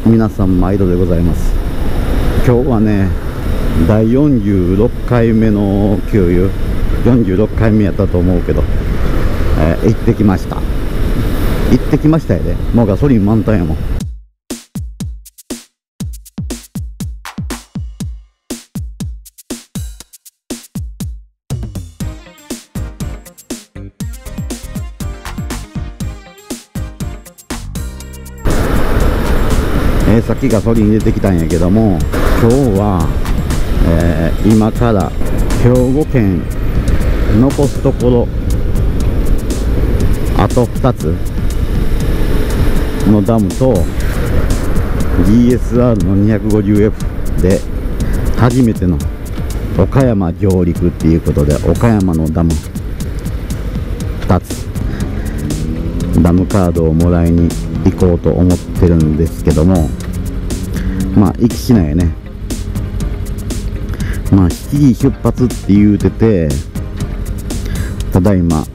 皆さん毎度でございます。今日はね、第46回目の給油、46回目やったと思うけど、行ってきました。行ってきましたやで。もうガソリン満タンやもん。さっきガソリン入れてきたんやけども、今日は、今から兵庫県残すところあと2つのダムと DSR の 250F で初めての岡山上陸っていうことで、岡山のダム2つダムカードをもらいに行こうと思ってるんですけども、まあ行きしないよね。まあ7時出発って言うてて、ただいま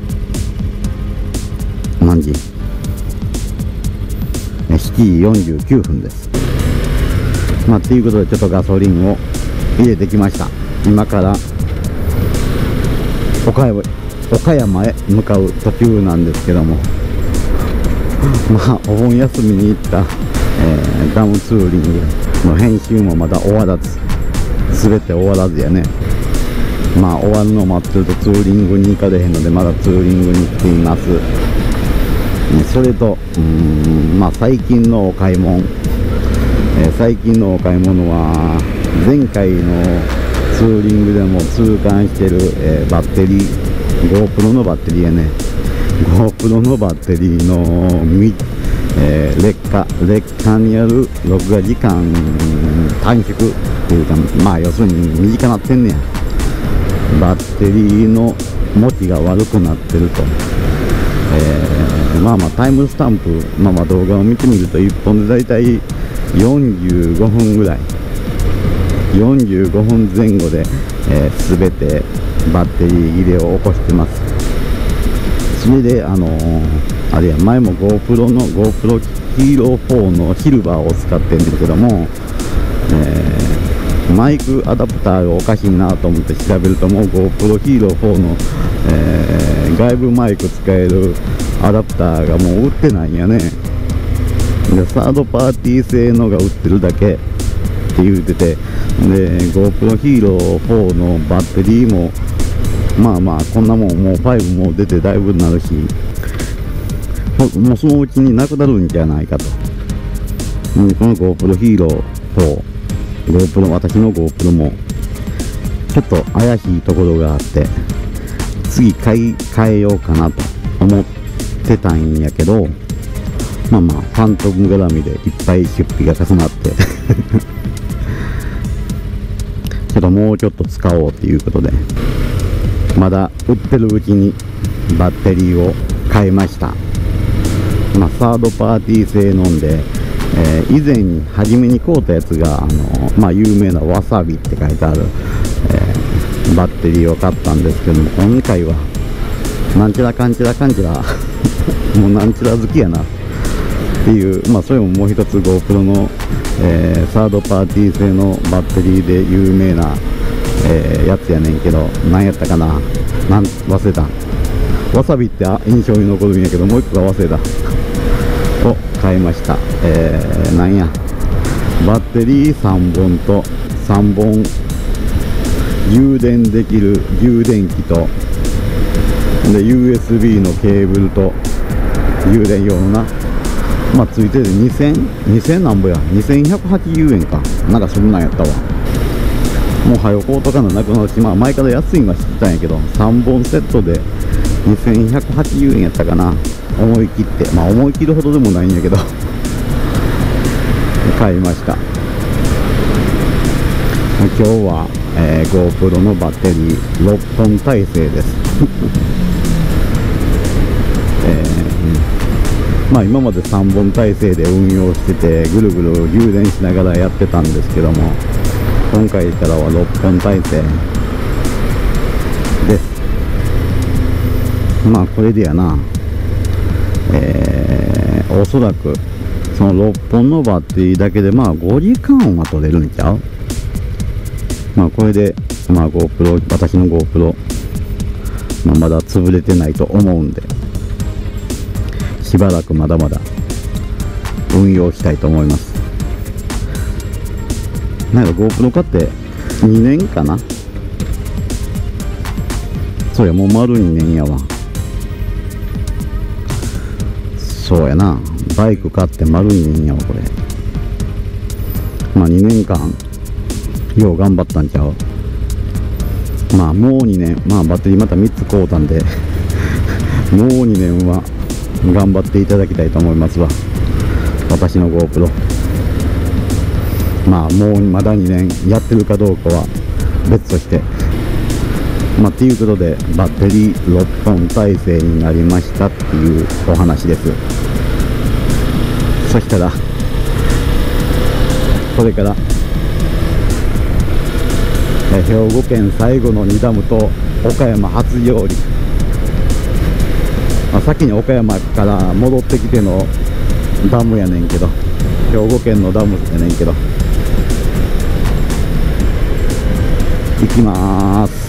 何時？7時49分です。まあということで、ちょっとガソリンを入れてきました。今から岡山へ向かう途中なんですけども、まあお盆休みに行ったダムツーリングの編集もまだ終わらず、全て終わらずやね。まあ終わるのを待ってるとツーリングに行かれへんので、まだツーリングに来ています。それとまあ最近のお買い物、は前回のツーリングでも痛感してる、バッテリー、 GoPro のバッテリーやね。 GoPro のバッテリーの劣化による録画時間短縮っていうか、まあ要するに短なってんねや。バッテリーの持ちが悪くなってると。まあタイムスタンプ、動画を見てみると1本でだいたい45分ぐらい、45分前後で、全てバッテリー切れを起こしてます。それであれや、前も GoPro の GoPro Hero 4のシルバーを使ってるんですけども、マイクアダプターがおかしいなと思って調べると、もう GoPro Hero 4の、外部マイク使えるアダプターがもう売ってないんやね。でサードパーティー製のが売ってるだけって言うてて、で GoPro Hero 4のバッテリーもこんなもん、もう5も出てだいぶになるし、もうそのうちになくなるんじゃないかと。この GoPro Hero 4、私の GoPro もちょっと怪しいところがあって、次買えようかなと思ってたんやけど、ファントム絡みでいっぱい出費が重なってけどもうちょっと使おうということで、まだ売ってるうちにバッテリーを買いました。サードパーティー製のんで、以前に初めに買うたやつが有名なわさびって書いてある、バッテリーを買ったんですけども、今回はなんちゃらかんちゃらかんちゃらもうなんちゃら好きやなっていう、それももう一つ GoPro の、サードパーティー製のバッテリーで有名な、やつやねんけど、何やったかな、忘れた。わさびって印象に残るんやけど、もう一個が忘れたを買いました。バッテリー3本と3本充電できる充電器と、で USB のケーブルと充電用のついてて2000なんぼや、2180円かなんかそんなんやったわ。もう早こうとかのなくなるし、前から安いのは知ってたんやけど、3本セットで2180円やったかな。思い切って、思い切るほどでもないんやけど買いました。今日は、GoPro のバッテリー6本体制です今まで3本体制で運用してて、ぐるぐる充電しながらやってたんですけども、今回からは6本体制です。これでやな、おそらくその6本のバッテリーだけでまあ5時間は取れるんちゃう。まあこれでまあ GoPro、私の GoPro、まあ、まだ潰れてないと思うんで、しばらくまだまだ運用したいと思います。なんか GoPro 買って2年かな。そうや、もう丸2年やわ。そうやな、バイク買って丸2年やわこれ。まあ2年間よう頑張ったんちゃう。まあもう2年、まあバッテリーまた3つ買うたんでもう2年は頑張っていただきたいと思いますわ、私の GoPro。 まあもうまだ2年やってるかどうかは別として、まあっていうことでバッテリー6本体制になりましたっていうお話です。そしたらこれから兵庫県最後の2ダムと岡山初上陸、まあ、先に岡山から戻ってきてのダムやねんけど、兵庫県のダムやねんけど、行きまーす。